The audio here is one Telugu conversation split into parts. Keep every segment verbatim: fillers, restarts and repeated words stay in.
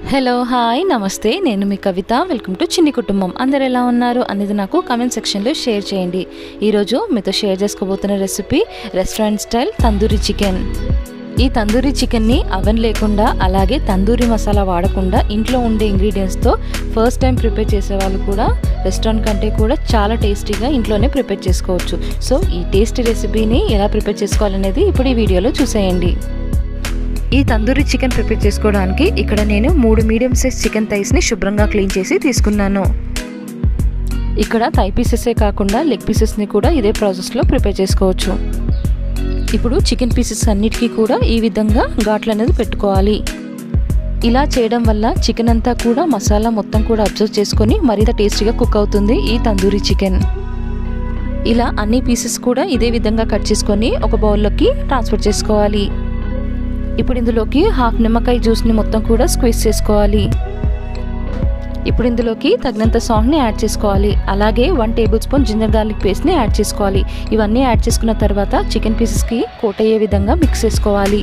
హలో హాయ్ నమస్తే నేను మీ కవిత వెల్కమ్ టు చిన్ని కుటుంబం అందరు ఎలా ఉన్నారు అనేది నాకు కామెంట్ సెక్షన్లో షేర్ చేయండి। ఈరోజు మీతో షేర్ చేసుకోబోతున్న recipe restaurant style tandoori chicken. ఈ తందూరి చికెన్ని అవెన్ లేకుండా అలాగే తందూరి మసాలా వాడకుండా ఇంట్లో ఉండే ఇంగ్రీడియంట్స్తో ఫస్ట్ టైం ప్రిపేర్ చేసే వాళ్ళు కూడా రెస్టారెంట్ కంటే కూడా చాలా టేస్టీగా ఇంట్లోనే ప్రిపేర్ చేసుకోవచ్చు। సో ఈ టేస్టీ రెసిపీని ఎలా ప్రిపేర్ చేసుకోవాలనేది ఇప్పుడు ఈ వీడియోలో చూసేయండి। ఈ తందూరి చికెన్ ప్రిపేర్ చేసుకోవడానికి ఇక్కడ నేను మూడు మీడియం సైజ్ చికెన్ థైస్ని శుభ్రంగా క్లీన్ చేసి తీసుకున్నాను। ఇక్కడ థై పీసెసే కాకుండా లెగ్ పీసెస్ని కూడా ఇదే ప్రాసెస్లో ప్రిపేర్ చేసుకోవచ్చు। ఇప్పుడు చికెన్ పీసెస్ అన్నిటికీ కూడా ఈ విధంగా ఘాట్లు అనేది పెట్టుకోవాలి। ఇలా చేయడం వల్ల చికెన్ అంతా కూడా మసాలా మొత్తం కూడా అబ్జర్వ్ చేసుకొని మరింత టేస్టీగా కుక్ అవుతుంది ఈ తందూరి చికెన్। ఇలా అన్ని పీసెస్ కూడా ఇదే విధంగా కట్ చేసుకొని ఒక బౌల్లోకి ట్రాన్స్ఫర్ చేసుకోవాలి। ఇప్పుడు ఇందులోకి హాఫ్ నిమ్మకాయ జ్యూస్ని మొత్తం కూడా స్క్వీజ్ చేసుకోవాలి। ఇప్పుడు ఇందులోకి తగినంత సాల్ట్ని యాడ్ చేసుకోవాలి, అలాగే one tablespoon ginger garlic పేస్ట్ని యాడ్ చేసుకోవాలి। ఇవన్నీ యాడ్ చేసుకున్న తర్వాత చికెన్ పీసెస్కి కోట్ అయ్యే విధంగా మిక్స్ చేసుకోవాలి।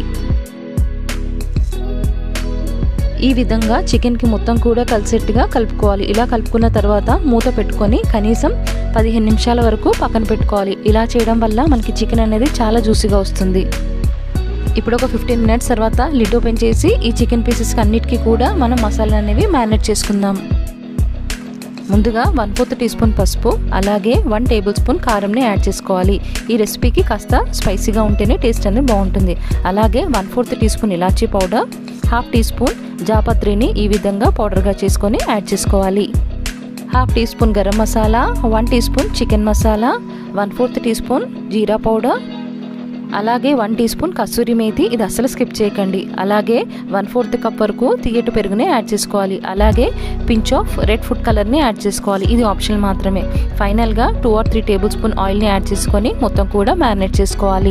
ఈ విధంగా చికెన్కి మొత్తం కూడా కలిసేట్టుగా కలుపుకోవాలి। ఇలా కలుపుకున్న తర్వాత మూత పెట్టుకొని కనీసం పదిహేను నిమిషాల వరకు పక్కన పెట్టుకోవాలి। ఇలా చేయడం వల్ల మనకి చికెన్ అనేది చాలా జ్యూసీగా వస్తుంది। ఇప్పుడు ఒక ఫిఫ్టీన్ మినిట్స్ తర్వాత లిడ్ ఓపెన్ చేసి ఈ చికెన్ పీసెస్కి అన్నిటికీ కూడా మనం మసాలా అనేవి మ్యారినేట్ చేసుకుందాం। ముందుగా వన్ ఫోర్త్ టీ స్పూన్ పసుపు అలాగే వన్ టేబుల్ స్పూన్ కారంని యాడ్ చేసుకోవాలి। ఈ రెసిపీకి కాస్త స్పైసీగా ఉంటేనే టేస్ట్ అనేది బాగుంటుంది। అలాగే వన్ ఫోర్త్ టీ స్పూన్ ఇలాచీ పౌడర్, హాఫ్ టీ స్పూన్ జాపత్రిని ఈ విధంగా పౌడర్గా చేసుకొని యాడ్ చేసుకోవాలి। Half teaspoon garam masala, one teaspoon chicken masala, one fourth teaspoon జీరా పౌడర్, అలాగే one teaspoon kasuri methi, ఇది అస్సలు స్కిప్ చేయకండి। అలాగే వన్ ఫోర్త్ కప్ వరకు తియ్యటి పెరుగుని యాడ్ చేసుకోవాలి। అలాగే పించ్ ఆఫ్ రెడ్ ఫుడ్ కలర్ని యాడ్ చేసుకోవాలి, ఇది ఆప్షనల్ మాత్రమే। ఫైనల్గా two or three tablespoon ఆయిల్ని యాడ్ చేసుకొని మొత్తం కూడా మ్యారినేట్ చేసుకోవాలి।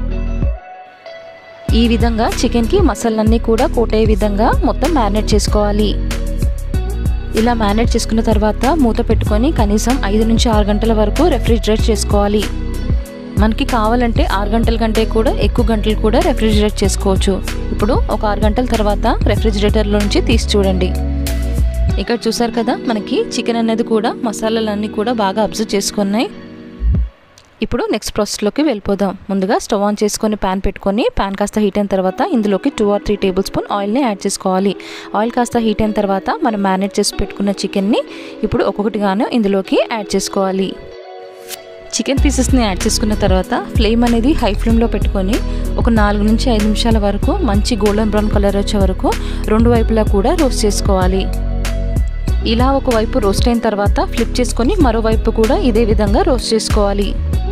ఈ విధంగా చికెన్కి మసాలన్నీ కూడా కోట్ అయ్యే విధంగా మొత్తం మ్యారినేట్ చేసుకోవాలి। ఇలా మ్యారినేట్ చేసుకున్న తర్వాత మూత పెట్టుకొని కనీసం ఐదు నుంచి ఆరు గంటల వరకు రెఫ్రిజిరేట్ చేసుకోవాలి। మనకి కావాలంటే ఆరు గంటల కంటే కూడా ఎక్కువ గంటలు కూడా రెఫ్రిజిరేట్ చేసుకోవచ్చు। ఇప్పుడు ఒక ఆరు గంటల తర్వాత రెఫ్రిజిరేటర్లో నుంచి తీసి చూడండి। ఇక్కడ చూసారు కదా, మనకి చికెన్ అనేది కూడా మసాలాలన్నీ కూడా బాగా అబ్జర్వ్ చేసుకున్నాయి। ఇప్పుడు నెక్స్ట్ ప్రాసెస్లోకి వెళ్ళిపోదాం। ముందుగా స్టవ్ ఆన్ చేసుకొని ప్యాన్ పెట్టుకొని ప్యాన్ కాస్త హీట్ అయిన తర్వాత ఇందులోకి two or three tablespoon ఆయిల్ని యాడ్ చేసుకోవాలి। ఆయిల్ కాస్త హీట్ అయిన తర్వాత మనం మ్యారినేట్ చేసి పెట్టుకున్న చికెన్ని ఇప్పుడు ఒక్కొక్కటిగాను ఇందులోకి యాడ్ చేసుకోవాలి। చికెన్ పీసెస్ని యాడ్ చేసుకున్న తర్వాత ఫ్లేమ్ అనేది హై ఫ్లేమ్లో పెట్టుకొని ఒక నాలుగు నుంచి ఐదు నిమిషాల వరకు మంచి గోల్డెన్ బ్రౌన్ కలర్ వచ్చే వరకు రెండు వైపులా కూడా రోస్ట్ చేసుకోవాలి। ఇలా ఒకవైపు రోస్ట్ అయిన తర్వాత ఫ్లిప్ చేసుకొని మరోవైపు కూడా ఇదే విధంగా రోస్ట్ చేసుకోవాలి।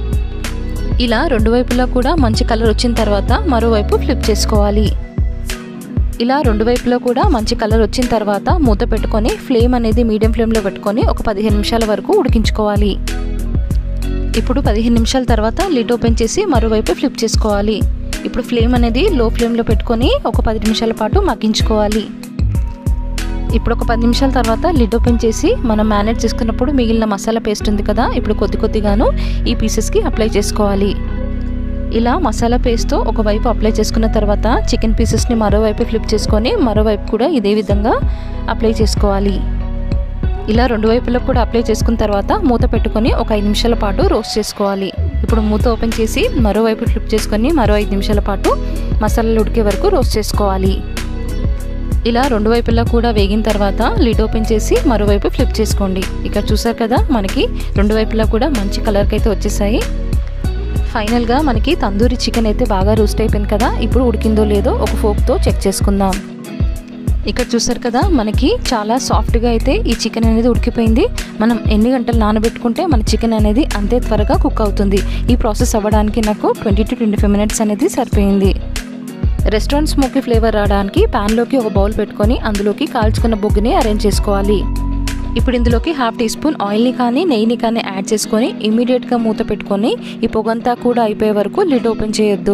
ఇలా రెండు వైపులా కూడా మంచి కలర్ వచ్చిన తర్వాత మరోవైపు ఫ్లిప్ చేసుకోవాలి। ఇలా రెండు వైపులో కూడా మంచి కలర్ వచ్చిన తర్వాత మూత పెట్టుకొని ఫ్లేమ్ అనేది మీడియం ఫ్లేమ్లో పెట్టుకొని ఒక పదిహేను నిమిషాల వరకు ఉడికించుకోవాలి। ఇప్పుడు పదిహేను నిమిషాల తర్వాత లిడ్ ఓపెన్ చేసి మరోవైపు ఫ్లిప్ చేసుకోవాలి। ఇప్పుడు ఫ్లేమ్ అనేది లో ఫ్లేమ్లో పెట్టుకొని ఒక పది నిమిషాల పాటు మగ్గించుకోవాలి। ఇప్పుడు ఒక పది నిమిషాల తర్వాత లిడ్ ఓపెన్ చేసి మనం మ్యారినేట్ చేసుకున్నప్పుడు మిగిలిన మసాలా పేస్ట్ ఉంది కదా, ఇప్పుడు కొద్ది కొద్దిగాను ఈ పీసెస్కి అప్లై చేసుకోవాలి। ఇలా మసాలా పేస్ట్తో ఒకవైపు అప్లై చేసుకున్న తర్వాత చికెన్ పీసెస్ని మరోవైపు ఫ్లిప్ చేసుకొని మరోవైపు కూడా ఇదే విధంగా అప్లై చేసుకోవాలి। ఇలా రెండు వైపులో కూడా అప్లై చేసుకున్న తర్వాత మూత పెట్టుకొని ఒక ఐదు నిమిషాల పాటు రోస్ట్ చేసుకోవాలి। ఇప్పుడు మూత ఓపెన్ చేసి మరోవైపు ఫ్లిప్ చేసుకొని మరో ఐదు నిమిషాల పాటు మసాలాలు ఉడికే వరకు రోస్ట్ చేసుకోవాలి। ఇలా రెండు వైపులా కూడా వేగిన తర్వాత లిడ్ ఓపెన్ చేసి మరోవైపు ఫ్లిప్ చేసుకోండి। ఇక్కడ చూసారు కదా, మనకి రెండు వైపులా కూడా మంచి కలర్కి అయితే వచ్చేసాయి। ఫైనల్గా మనకి తందూరి చికెన్ అయితే బాగా రోస్ట్ అయిపోయింది కదా, ఇప్పుడు ఉడికిందో లేదో ఒక ఫోక్తో చెక్ చేసుకుందాం। ఇక్కడ చూసారు కదా, మనకి చాలా సాఫ్ట్గా అయితే ఈ చికెన్ అనేది ఉడికిపోయింది। మనం ఎన్ని గంటలు నానబెట్టుకుంటే మన చికెన్ అనేది అంతే త్వరగా కుక్ అవుతుంది। ఈ ప్రాసెస్ అవ్వడానికి నాకు twenty to twenty five minutes అనేది సరిపోయింది। రెస్టారెంట్ స్మోకీ ఫ్లేవర్ రావడానికి ప్యాన్లోకి ఒక బౌల్ పెట్టుకొని అందులోకి కాల్చుకున్న బొగ్గుని అరేంజ్ చేసుకోవాలి। ఇప్పుడు ఇందులోకి హాఫ్ టీ స్పూన్ ఆయిల్ని కానీ నెయ్యిని కానీ యాడ్ చేసుకొని ఇమీడియట్గా మూత పెట్టుకొని ఈ పొగంతా కూడా అయిపోయే వరకు లిడ్ ఓపెన్ చేయొద్దు।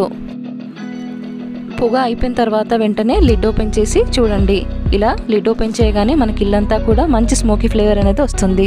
పొగ అయిపోయిన తర్వాత వెంటనే లిడ్ ఓపెన్ చేసి చూడండి। ఇలా లిడ్ ఓపెన్ చేయగానే మనకి ఇల్లంతా కూడా మంచి స్మోకీ ఫ్లేవర్ అనేది వస్తుంది।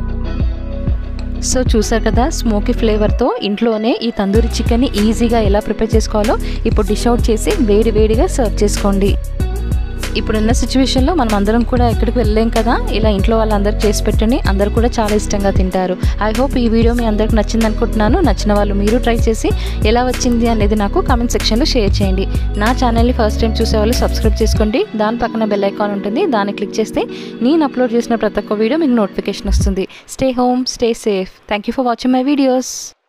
సో చూసారు కదా, స్మోకీ ఫ్లేవర్తో ఇంట్లోనే ఈ తందూరి చికెన్ని ఈజీగా ఎలా ప్రిపేర్ చేసుకోవాలో ఇప్పుడు డిష్ అవుట్ చేసి వేడి వేడిగా సర్వ్ చేసుకోండి। ఇప్పుడున్న సిచ్యువేషన్లో మనం అందరం కూడా ఎక్కడికి వెళ్ళలేం కదా, ఇలా ఇంట్లో వాళ్ళందరికీ చేసి పెట్టండి, అందరు కూడా చాలా ఇష్టంగా తింటారు. ఐ హోప్ ఈ వీడియో మీ అందరికి నచ్చింది అనుకుంటున్నాను. నచ్చిన వాళ్ళు మీరు ట్రై చేసి ఎలా వచ్చింది అనేది నాకు కామెంట్ సెక్షన్లో షేర్ చేయండి. నా ఛానల్ని ఫస్ట్ టైం చూసే వాళ్ళు సబ్స్క్రైబ్ చేసుకోండి. దాని పక్కన బెల్ ఐకాన్ ఉంటుంది, దాన్ని క్లిక్ చేస్తే నేను అప్లోడ్ చేసిన ప్రతి ఒక్క వీడియో మీకు నోటిఫికేషన్ వస్తుంది. Stay home, stay safe. Thank you for watching my videos.